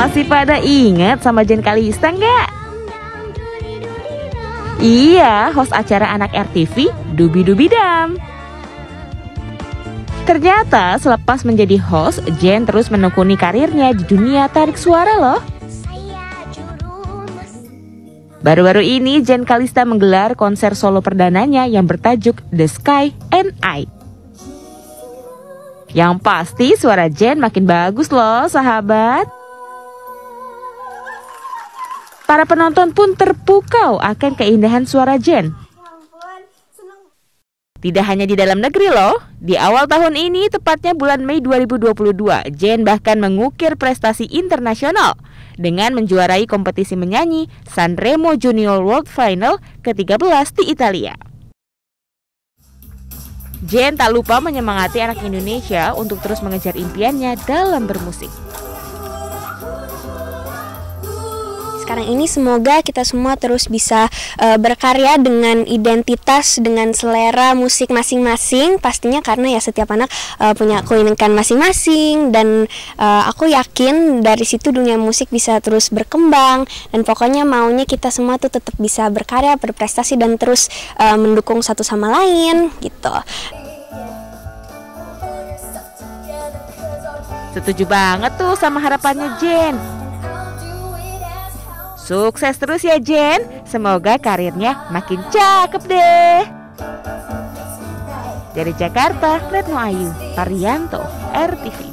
Masih pada ingat sama Jen Kalista nggak? Iya, host acara anak RTV, Dubi Dubi Dam. Ternyata selepas menjadi host, Jen terus menekuni karirnya di dunia tarik suara loh. Baru-baru ini Jen Kalista menggelar konser solo perdananya yang bertajuk The Sky and I. Yang pasti suara Jen makin bagus loh sahabat. Para penonton pun terpukau akan keindahan suara Jen. Tidak hanya di dalam negeri loh, di awal tahun ini tepatnya bulan Mei 2022, Jen bahkan mengukir prestasi internasional dengan menjuarai kompetisi menyanyi Sanremo Junior World Final ke-13 di Italia. Jen tak lupa menyemangati anak Indonesia untuk terus mengejar impiannya dalam bermusik. Sekarang ini semoga kita semua terus bisa berkarya dengan identitas, dengan selera musik masing-masing. Pastinya karena ya setiap anak punya keunikan masing-masing. Dan aku yakin dari situ dunia musik bisa terus berkembang. Dan pokoknya maunya kita semua tuh tetap bisa berkarya, berprestasi dan terus mendukung satu sama lain gitu. Setuju banget tuh sama harapannya Jen. Sukses terus ya Jen, semoga karirnya makin cakep deh. Dari Jakarta, Retno Ayu, Arianto, RTV.